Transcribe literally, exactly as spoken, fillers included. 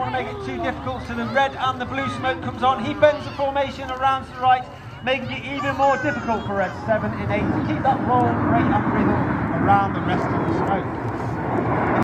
want to make it too difficult, so the red and the blue smoke comes on. He bends the formation around to the right, making it even more difficult for red seven in eight to keep that roll rate and rhythm around the rest of the smoke.